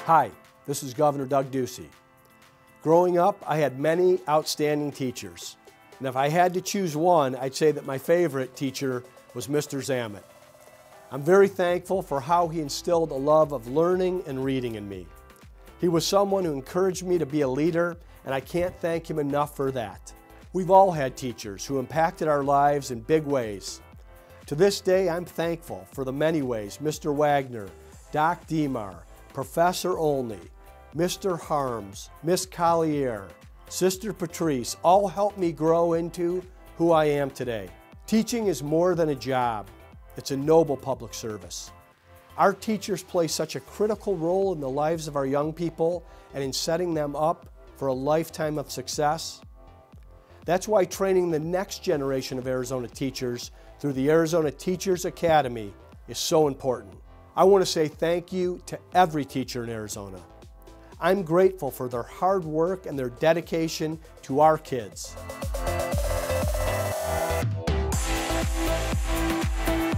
Hi, this is Governor Doug Ducey. Growing up, I had many outstanding teachers. And if I had to choose one, I'd say that my favorite teacher was Mr. Zammit. I'm very thankful for how he instilled a love of learning and reading in me. He was someone who encouraged me to be a leader, and I can't thank him enough for that. We've all had teachers who impacted our lives in big ways. To this day, I'm thankful for the many ways Mr. Wagner, Doc Demar, Professor Olney, Mr. Harms, Miss Collier, Sister Patrice all helped me grow into who I am today. Teaching is more than a job. It's a noble public service. Our teachers play such a critical role in the lives of our young people and in setting them up for a lifetime of success. That's why training the next generation of Arizona teachers through the Arizona Teachers Academy is so important. I want to say thank you to every teacher in Arizona. I'm grateful for their hard work and their dedication to our kids.